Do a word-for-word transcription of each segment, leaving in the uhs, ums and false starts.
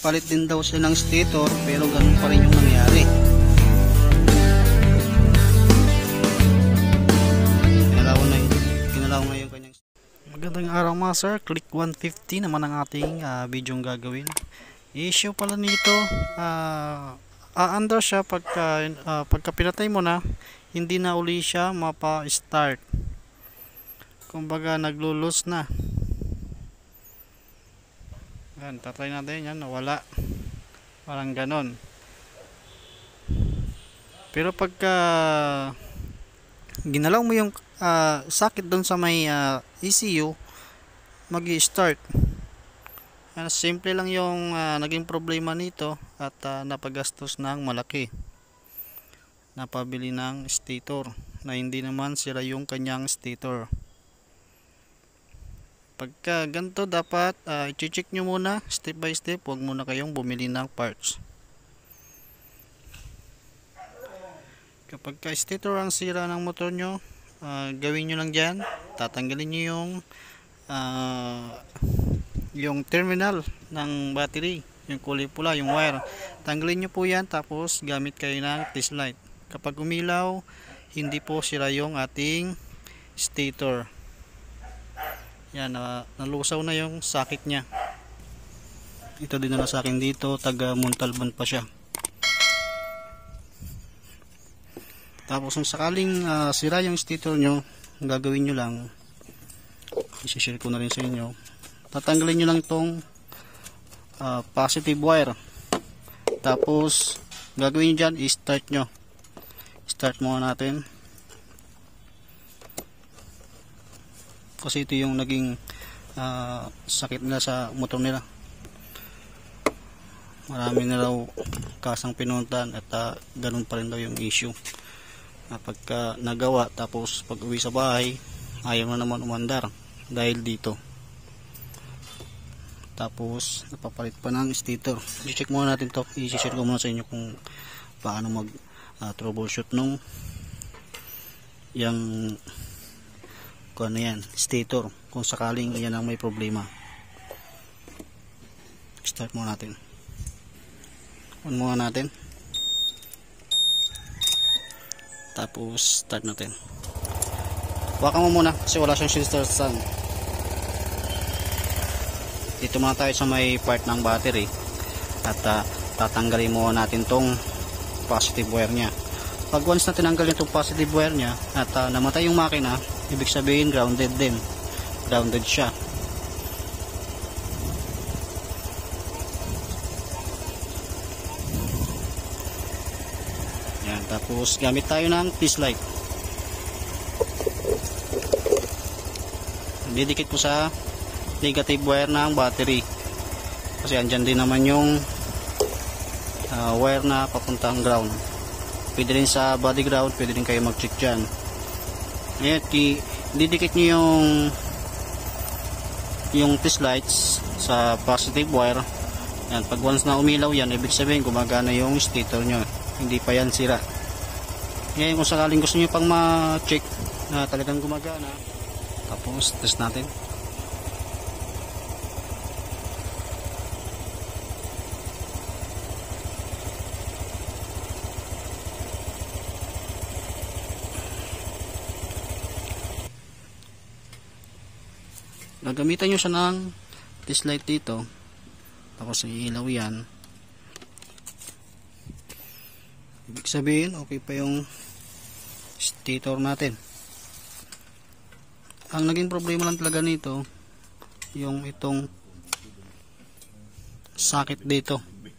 nagpalit din daw siya ng stator, pero ganun pa rin yung nangyari. Kinalaw na yun. Kinalaw na yung kanyang. Magandang araw mga sir. Click one fifty naman ang ating uh, video gagawin. Issue pala nito, uh, aandar siya pagka, uh, pagka pinatay mo na, hindi na uli siya mapa-start. Kumbaga naglulos na. Yan, tatry natin yan, nawala. Parang ganon. Pero pagka ginalaw mo yung uh, sakit doon sa may uh, E C U, mag-i-start. Yan, simple lang yung uh, naging problema nito at uh, napagastos ng malaki. Napabili ng stator na hindi naman sira yung kanyang stator. Pagka ganito dapat uh, i-check nyo muna step by step, huwag muna kayong bumili ng parts. Kapag ka stator ang sira ng motor nyo, uh, gawin nyo lang dyan, tatanggalin nyo yung uh, yung terminal ng battery, yung kulay pula, yung wire. Tanggalin nyo po yan, tapos gamit kayo ng test light. Kapag umilaw, hindi po sira yung ating stator. Yan, uh, nalusaw na yung sakit niya. Ito din na sa akin dito, taga Montalban pa siya. Tapos kung sakaling uh, sira yung stator nyo, ang gagawin nyo lang, isi-share ko na rin sa inyo, tatanggalin nyo lang itong uh, positive wire. Tapos gagawin nyo dyan, i-start nyo. Start muna natin. Kasi ito yung naging uh, sakit nila sa motor nila. Marami na raw kasang pinuntan at uh, ganun pa rin daw yung issue. Uh, pagka nagawa, tapos pag uwi sa bahay, ayaw na naman umandar dahil dito. Tapos napapalit pa ng stator. I-check muna natin to. I-share ko muna sa inyo kung paano mag uh, troubleshoot nung yung kung ano yan, stator, kung sakaling yan ang may problema. Start muna natin. On muna natin. Tapos start natin. Huwakan mo muna kasi wala siyang shield start stand. Dito muna tayo sa may part ng battery. At uh, tatanggalin muna natin tong positive wire nya. Pag once na tinanggal itong positive wire nya at uh, namatay yung makina, ibig sabihin grounded din. Grounded siya. Yan, tapos gamit tayo ng test light. Didikit ko sa negative wire ng battery. Kasi andyan din naman yung uh, wire na papuntang ground. Pwede rin sa body ground, pwede rin kayo mag-check dyan. Ayan, didikit nyo yung yung test lights sa positive wire. Ayan, pag once na umilaw yan, ibig sabihin gumagana yung stator nyo, hindi pa yan sira. Ngayon kung sakaling gusto nyo pang ma-check na talagang gumagana, tapos test natin. Gagamitan nyo siya ng test light dito, tapos iilaw yan. Ibig sabihin okay pa yung stator natin. Ang naging problema lang talaga nito yung itong sakit dito.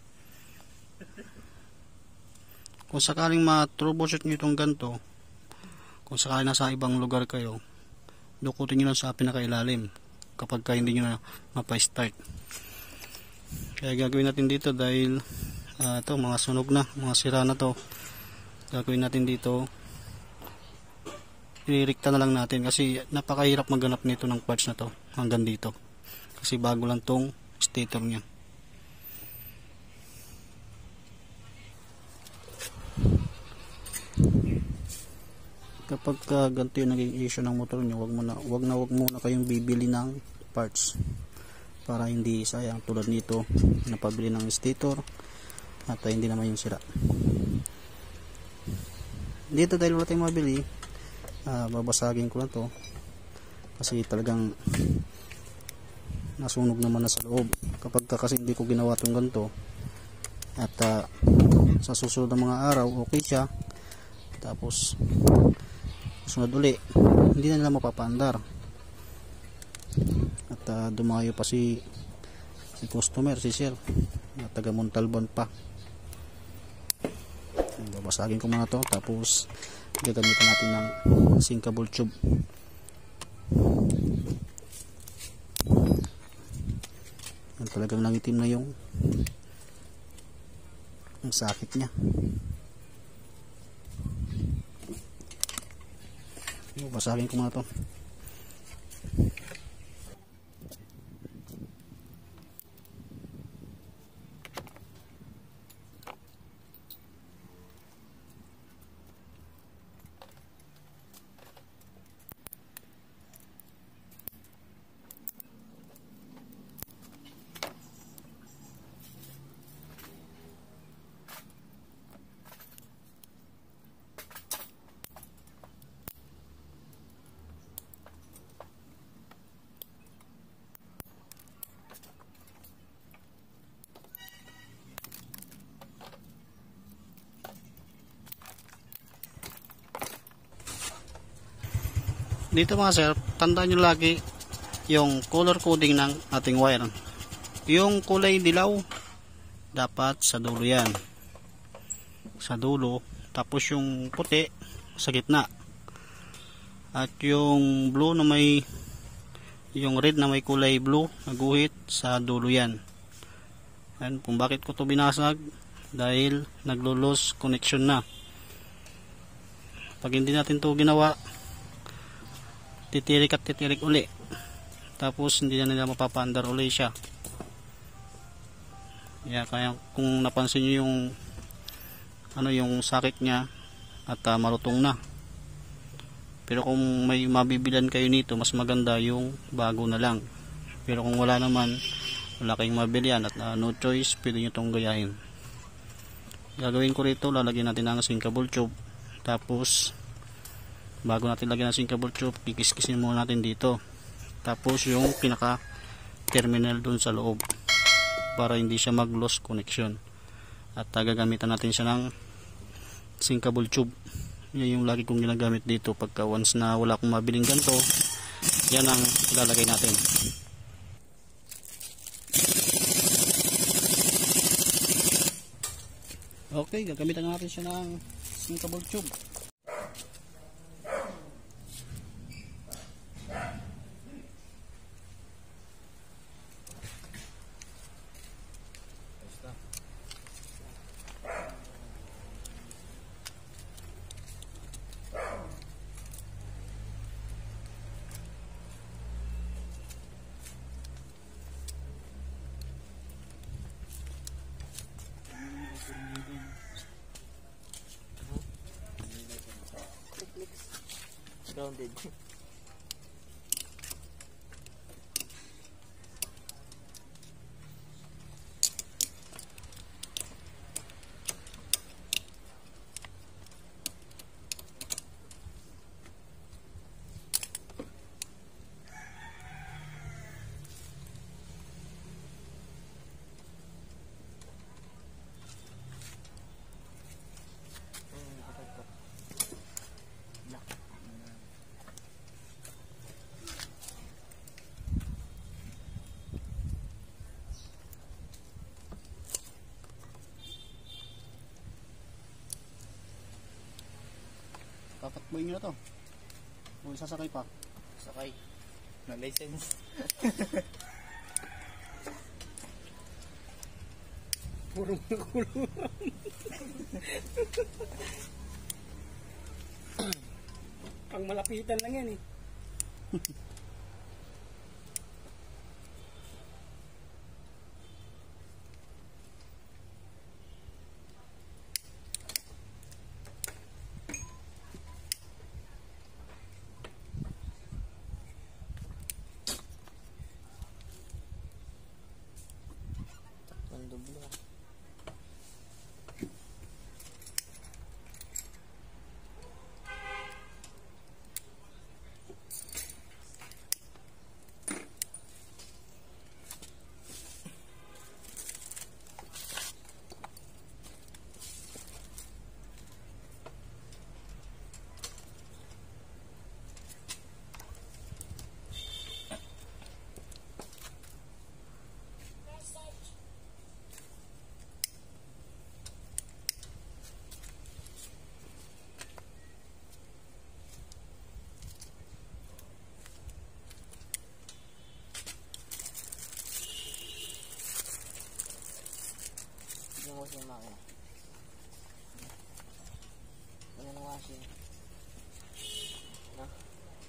Kung sakaling ma-troubleshoot nyo itong ganito, kung sakaling nasa ibang lugar kayo, dukutin nyo lang sa pinakailalim kapag ka hindi nyo na mapa-start. Kaya gagawin natin dito dahil uh, ito mga sunog na, mga sira na to, gagawin natin dito, irikta na lang natin kasi napakahirap maghanap nito ng parts na to hanggang dito kasi bago lang tong stator nya. Kapag uh, ganito yung naging issue ng motor nyo, wag, mo na, wag na wag muna kayong bibili ng parts. para hindi sayang tulad nito napabili ng stator at uh, hindi naman yung sira. Dito dahil wala tayong mabili, uh, babasagin ko na to kasi talagang nasunog naman na sa loob. Kapag ka kasi hindi ko ginawa itong ganito at uh, sa susunod ng mga araw okay siya, tapos sunod uli hindi na nila mapapaandar at uh, dumayo pa si si customer, si sir na taga Montalban pa. Babasagin ko muna to, tapos gagamitan natin ng sinkable tube. Yan, talagang nangitim na yung ang sakit niya. Babasagin ko muna to. Dito mga sir, tandaan nyo lagi yung color coding ng ating wire. Yung kulay dilaw dapat sa dulo yan, sa dulo, tapos yung puti sa gitna, at yung blue na may yung red na may kulay blue na guhit sa dulo yan. And kung bakit ko to binasag, dahil naglo-lose connection na. Pag hindi natin to ginawa, titirik at titirik uli, tapos hindi na nila mapapaandar uli siya. Yeah, kaya kung napansin nyo yung ano yung sakit niya at uh, marutong na. Pero kung may mabibilan kayo nito, mas maganda yung bago na lang. Pero kung wala naman, wala kayong mabilian at uh, no choice, pwede nyo itong gayahin. Gagawin ko rito, lalagyan natin ng sinkable tube, tapos bago natin lagyan ng sinkable tube, kikiskisin muna natin dito, tapos yung pinaka terminal dun sa loob para hindi siya mag loss connection, at uh, gagamitan natin siya ng sinkable tube. Yan yung lagi kong ginagamit dito pagka once na wala akong mabiling ganito, yan ang ilalagay natin. Okay, gagamitan natin siya ng sinkable tube. Grounded. Tatakbuhin nyo na to o isasakay pa? Sakay na license. Purong kulo. Pang malapitan lang yan eh. Dublo. Yung washing makina. Ano ng washing? Na?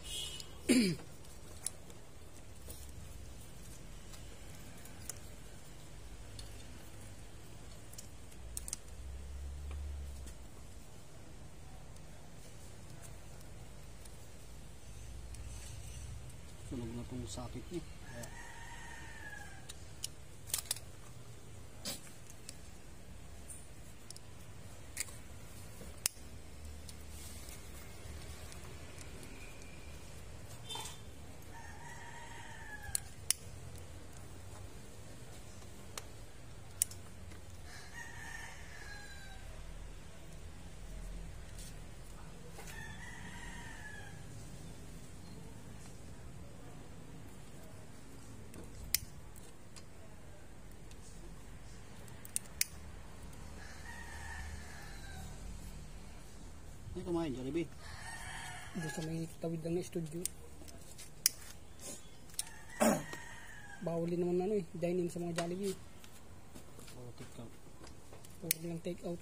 Sunog na tong sakit niya. Hindi kumain, Jollibee. Doon sa may tawid lang ng studio. Bawal din naman ano eh, dine-in sa mga Jollibee. Oh, take out. Puro lang take out.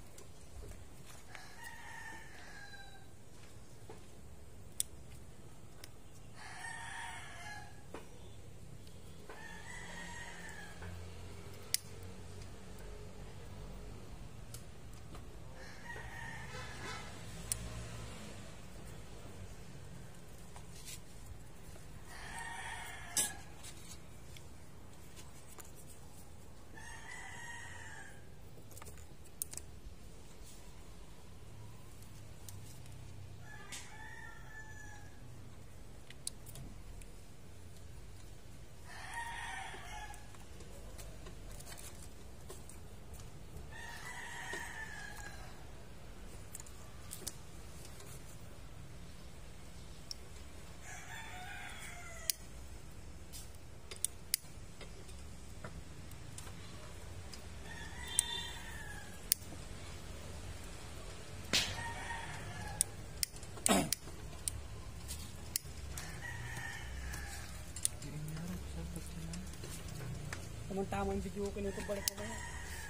Tamang-tama yung video ko nito balik ko na yan.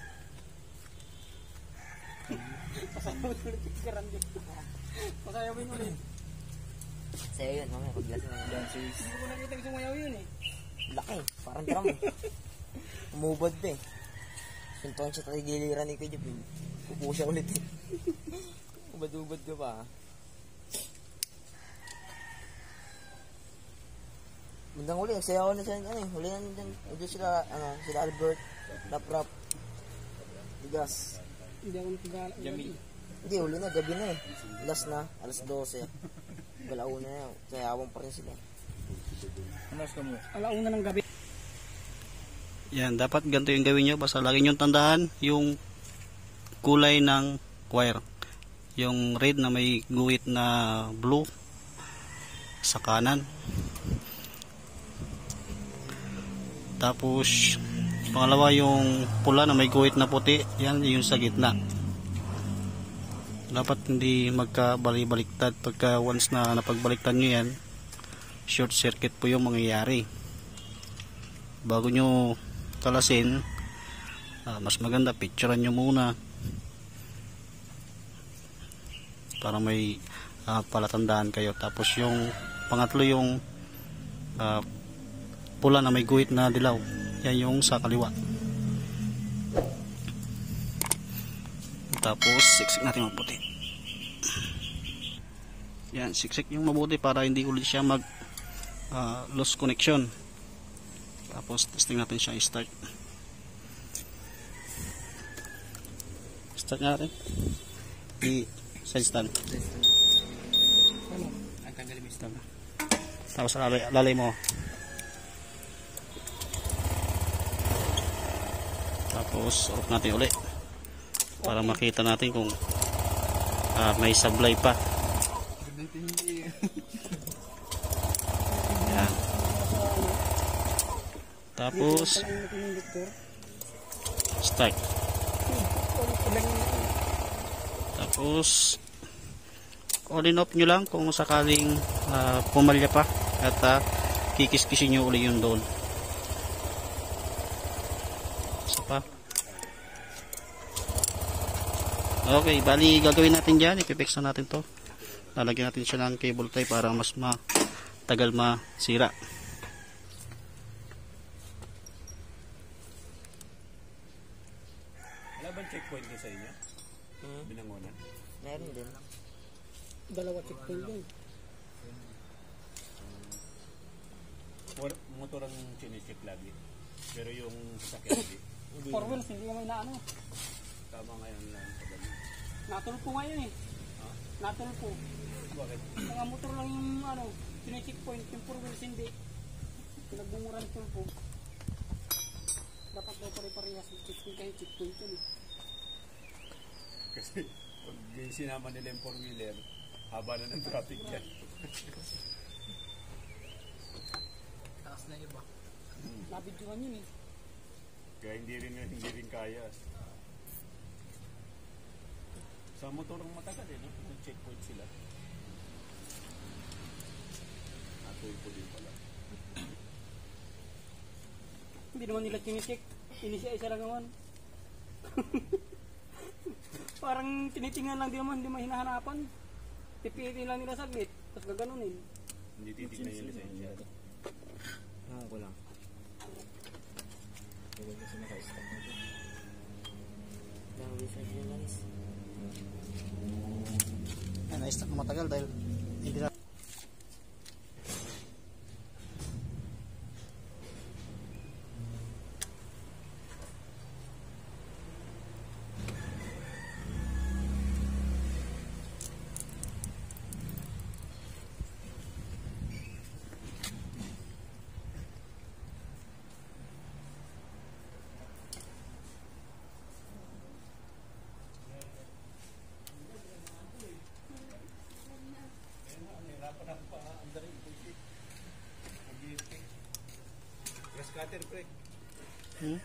Pasayaw ulit yung karan dito. Pasayaw mo ulit. Sa'yo yun, mamaya paglasin ng dancers. Hindi ko nakita yung sumayaw yun eh. Laki, parang drum eh. Umubad pa eh. Suntuan siya tayo giliran ni Kuya Jeff. Upo siya ulit eh. Ubad-ubad ka pa. Bandang huli, sayaw na siya, ano eh, huli na dyan, dyan sila, ano, sila Albert, Rap-Rap, Tigas. Hindi ako nakagala. Jami. Hindi, huli na, gabi na eh. Last na, alas dose. Galauna na, sayawang pa rin sila. Anas ka mo? Alauna ng gabi. Yan, dapat ganito yung gawin nyo. Basta lagi nyo tandaan yung kulay ng wire. Yung red na may guhit na blue sa kanan. Tapos pangalawa yung pula na may guhit na puti, yan yung sa gitna. Dapat hindi magkabali-baliktad. Pagka once na napagbaliktad nyo yan, short circuit po yung mangyayari. Bago nyo kalasin, uh, mas maganda picturean nyo muna para may uh, palatandaan kayo. Tapos yung pangatlo yung uh, pula na may guhit na dilaw, yan yung sa kaliwa. Tapos siksik natin mabuti. Yan, siksik yung mabuti para hindi ulit siya mag uh, lost connection. Tapos testing natin siya i-start. start nga natin. I side stand. Ano? Ang tanggalin mo yung stop. Tapos lalay, lalay mo. Tapos off natin uli. Para makita natin kung uh, may sablay pa. Yan. Tapos start. Tapos on and off nyo lang kung sakaling uh, pumalya pa at uh, kikis-kisin nyo uli yung doon. Isa pa. Okay, bali gagawin natin dyan, ipipix na natin to. Lalagyan natin siya ng cable tie para mas matagal masira. Wala bang checkpoint din sa inyo? Hmm? Binangonan? Meron din. Dalawa checkpoint yun. Or motor ang chinecheck lagi. Pero yung sasakyan hindi. Four wheels, hindi naman na ano. Tama ngayon lang. Pagano. Natulpo ngayon eh. Ha? Natulpo. Bakit? Mga motor lang yung ano, checkpoint, yung four wheels hindi. Pinagbunguran tulpo. Dapat daw pare-parehas yung checkpoint kayo, checkpoint yun eh. Kasi pag sinama nila yung four wheeler, haba na ng traffic yan. Taas na iba. Nabidyohan yun eh. Kaya hindi rin, hindi rin kaya. Sa motor ang matagal eh, no? May checkpoint sila. Atoy po din pala. Hindi naman nila tinicheck. Inisya isa lang naman. Parang tinitingnan lang di naman, hindi mahinahanapan. Pipitin lang nila saglit, tapos gaganunin. Hindi titignan yung lisensya. Ewan ko lang. Gawin kasi naka-stop na ito. Gawin sa yung langis. Yan, na-stuck na matagal dahil hindi na. Gas cutter, pre. Hmm?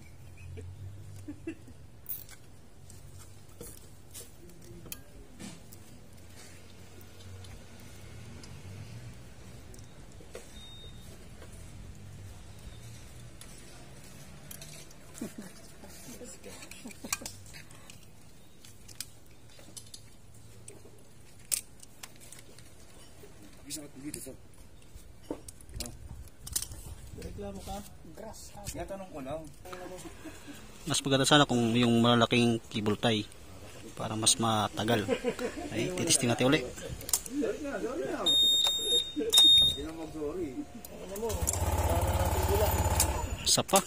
Bisa ka dito to. Reklamo ka? Grass. Nga tanong ko lang. Mas maganda sana kung yung malalaking cable tie para mas matagal. Ay, titisting natin uli. Isa pa.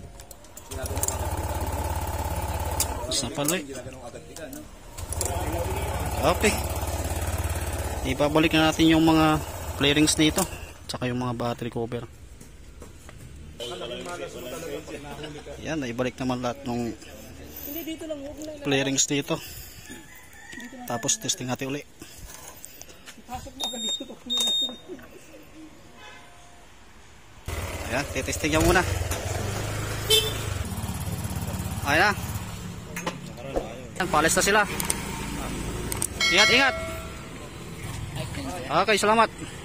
Isa pa ulit. Okay. Ibabalik na natin yung mga flarings nito tsaka yung mga battery cover. Yan, naibalik naman lahat ng Hindi dito lang, huwag lang. flarings dito. Tapos testing natin uli. Pasok mo ka dito. Ayan, titesting niya muna. Ayan na. Ayan, palis na sila. Ingat, ingat. Okay, salamat.